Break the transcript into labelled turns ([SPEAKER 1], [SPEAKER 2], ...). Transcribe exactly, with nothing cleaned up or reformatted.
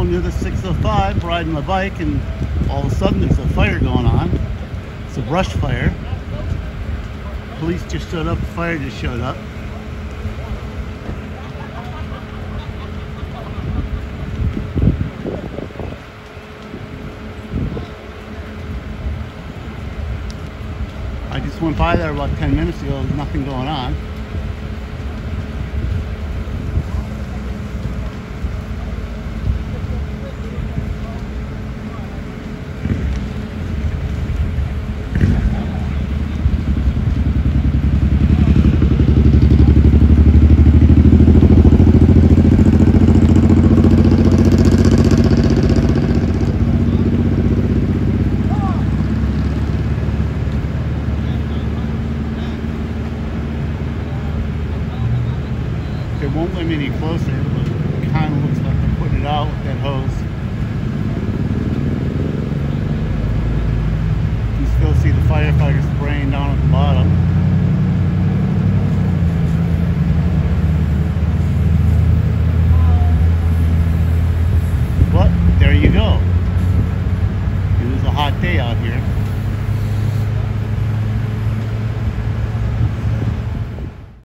[SPEAKER 1] going near the six oh five, riding my bike, and all of a sudden there's a fire going on. It's a brush fire. Police just showed up, the fire just showed up. I just went by there about ten minutes ago, there's nothing going on. It won't let me any closer, but it kind of looks like they're putting it out with that hose. You can still see the firefighters spraying down at the bottom. But there you go. It was a hot day out here.